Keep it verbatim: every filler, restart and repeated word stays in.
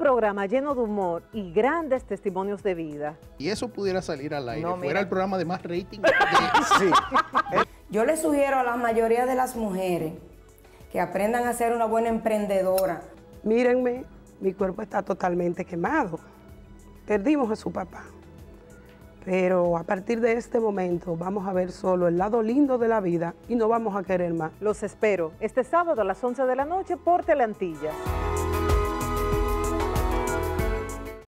programa lleno de humor y grandes testimonios de vida. Y eso pudiera salir al aire, No, fuera mira. el programa de más rating. De... Sí. Yo le sugiero a la mayoría de las mujeres que aprendan a ser una buena emprendedora. Mírenme, mi cuerpo está totalmente quemado. Perdimos a su papá. Pero a partir de este momento vamos a ver solo el lado lindo de la vida y no vamos a querer más. Los espero este sábado a las once de la noche por Teleantillas.